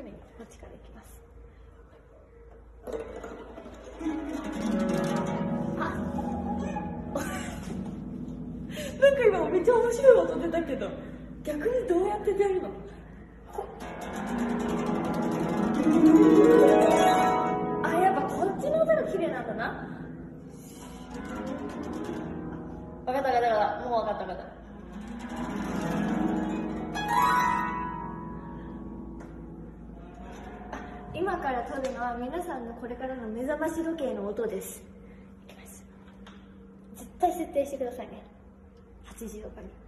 めにこっちからいきます。あなんか今めっちゃ面白い音出たけど、逆にどうやって出るの？あ、やっぱこっちの音が綺麗なんだな。分かった分かった分かった、もう分かった分かった。今から撮るのは皆さんのこれからの目覚まし時計の音です。いきます。絶対設定してくださいね。8時とかに。